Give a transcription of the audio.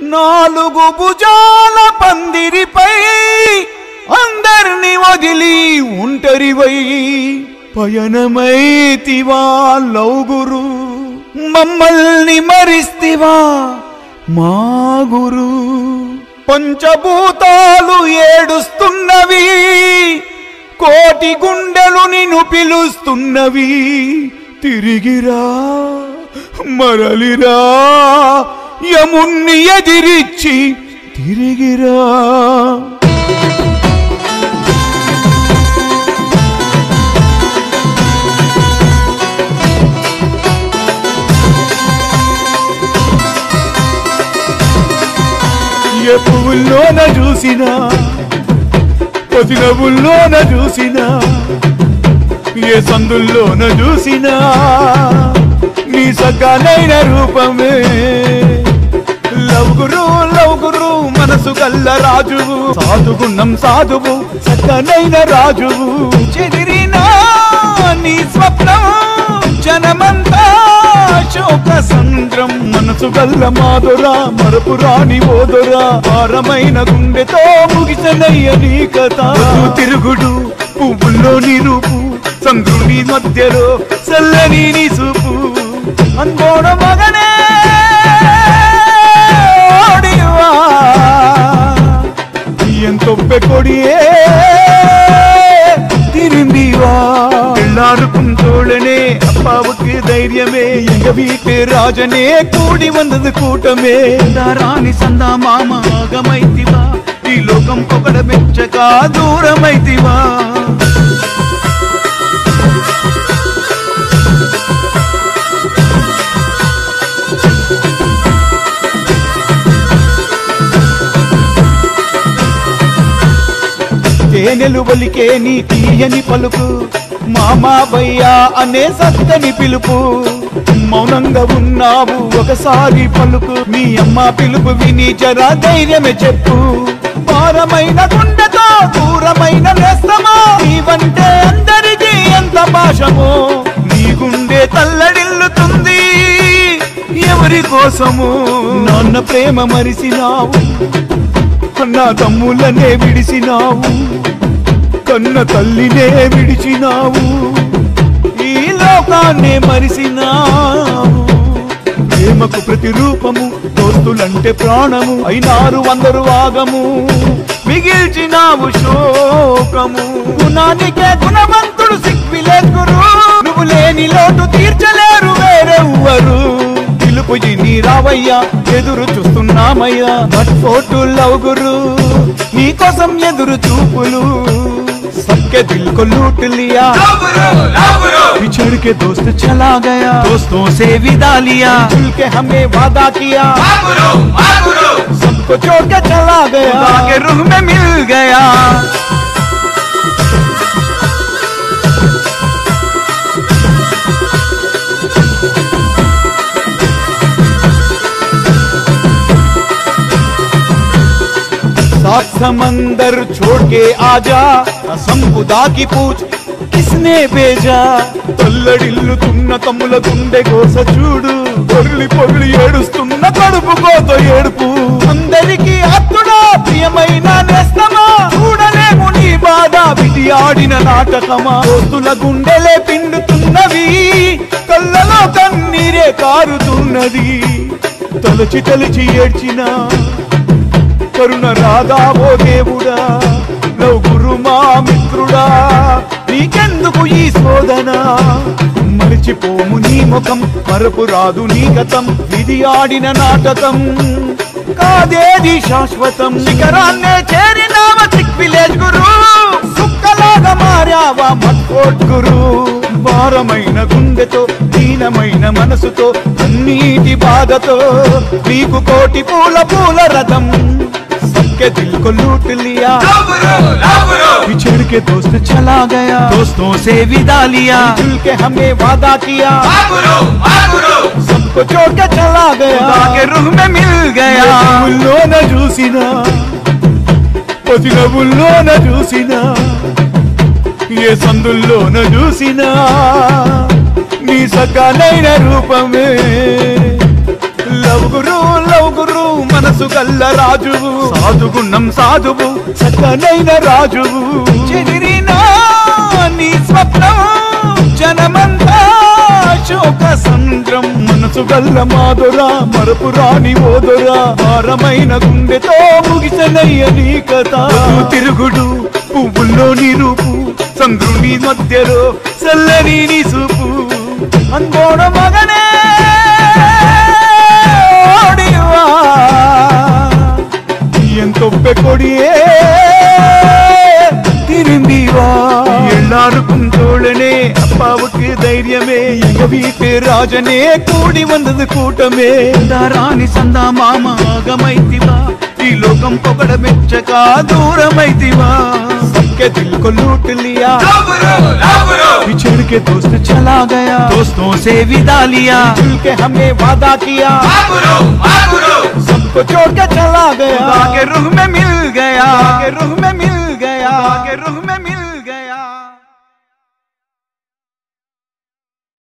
నాలుగు భుజాల పందిరిపై అందర్ని వదిలి ఒంటరివై పయనమైతివా లౌగురు మమ్మల్ని మరిస్తివా మా గురు పంచభూతాలు ఏడుస్తున్నవి కోటి గుండెలు నిన్ను పిలుస్తున్నవి తిరిగిరా మరలిరా యముణ్ణి ఎదిరించి తిరిగిరా ఏ పువ్వుల్లోన చూసినా పసి నవ్వుల్లోన చూసినా ఏ సందుల్లోన చూసినా నీ సకాలైన రూపమే లవ్ గురు మనసు గల్ల రాజువు సాధుగుణం సాధువు సకాలైన రాజువు చెదిరినా నీ స్వప్నం జనమంతా శోక సంద్రం మనసు గల్ల మాధురా మరపురాని ఓదురా భారమైన గుండెతో ముగిసనయ్య నీ కథ తిరుగుడు పువ్వుల్లోని రూపు సంద్రుని మధ్యలో చల్లని నీ చూపు అన్బోడ మగనే ఎంతొప్పె కొడియే తిరిందివా எல்லாருக்கும் தோழனே அப்பாவுக்கு தைரியமே எங்க வீட்டு ராஜனே கூடி வந்தது கூட்டமே ராணி சந்தா மாமா ஆகமைத்திவா ఈ లోకం పొగడ మెచ్చక దూరమైతివా తేనెలు వలికే నీ తీయని పలుకు మామా భయ్యా అనే సత్తని పిలుపు మౌనంగా ఉన్నావు ఒకసారి పలుకు మీ అమ్మ పిలుపు విని జరా ధైర్యమే చెప్పు భారమైన గుండెతో దూరమైన నేస్తమా నీవంటే అందరికీ ఎంత భాషమో నీ గుండె తల్లడిల్లుతుంది ఎవరి కోసము నాన్న ప్రేమ మరిసినావు అన్న తమ్ములనే విడిసినావు కన్న తల్లినే విడిచినావు ఈ లోకాన్నే మరిసినావు ప్రేమకు ప్రతిరూపము దోస్తులంటే ప్రాణము అయినారు అందరు ఆగము మిగిల్చినావు శోకము గుణానికే గుణవంతుడు సిక్విలే గురు నువ్వు లేని లోటు తీర్చలేరు వేరెవ్వరు పిలుపు నీ రావయ్యా ఎదురు చూస్తున్నామయ్యా మట్ఫోర్ట్ లవ్ గురు నీకోసం ఎదురు చూపులు सबके दिल को लूट लिया बिछड़ के दोस्त चला गया दोस्तों से विदा लिया मिल के हमें वादा किया सबको छोड़ के चला गया के रूह में मिल गया सात समंदर छोड़ के आजा असम खुदा की पूछ किसने भेजा తల్లడిల్లుతున్న తమ్ముల గుండె కోస చూడు పొర్లి పొర్లి ఏడుస్తున్న కడుపు కోత ఏడుపు అందరికీ అత్తుడా ప్రియమైన నేస్తమా చూడలేము నీ బాధ విధి ఆడిన నాటకమా దోస్తుల గుండెలే పిండుతున్నవి కళ్ళలో కన్నీరే కారుతున్నది తలచి తలచి ఏడ్చినా కరుణ రాధా ఓ దేవుడా లవ్ గురు మా మిత్రుడా నీకెందుకు ఈ శోధన మరిచిపోము నీ ముఖం మరపు రాదు నీ గతం విధి ఆడిన నాటకం కాదేది శాశ్వతం శిఖరాన్నే చేరినావ సిక్ విలేజ్ గురు సుక్కలాగా మారావా మట్ఫోర్ట్ గురు భారమైన గుండెతో దీనమైన మనసుతో అన్నిటి బాధతో నీకు కోటి పూల పూల రథం सबके दिल को लूट लिया बिछड़ के दोस्त चला गया दोस्तों से विदा लिया मिल के हमें वादा किया सबको छोड़ के चला गया के रूह में मिल गया बुल्लो न जूसिना पतिना बुल्लो न जूसिना ये संदुल्लो न जूसिना नी सकालैన రూపమే లవ్ గురు మనసు గల్ల రాజువు సాధుగుణం సాధువు సకనైన రాజువు చెదిరినా నీ స్వప్నం జనమంతా శోక సంద్రం మనసు గల్ల మాధురా మరపు రాని ఓదురా భారమైన గుండెతో ముగిసనయ్య నీ కథ తిరుగుడు పువ్వుల్లో నీ రూపు చంద్రుని మధ్యలో చల్లని నీ చూపు అన్గోడ మగనే ఎంతొప్పె కొడియే திரும்பிவா எல்லாருக்கும் தோழனே அப்பாவுக்கு தைரியமே எங்க வீட்டு ராஜனே கூடி வந்தது கூட்டமே தாராணி சந்தா மாமா ஆகமைத்திவா ఈ లోకం పొగడ మెచ్చక దూరమైతివా सबके दिल को लूट लिया बिछड़ के दोस्त चला गया दोस्तों से विदा लिया मिल के हमें वादा किया सबको छोड़ के चला गया के रूह में मिल गया के रूह में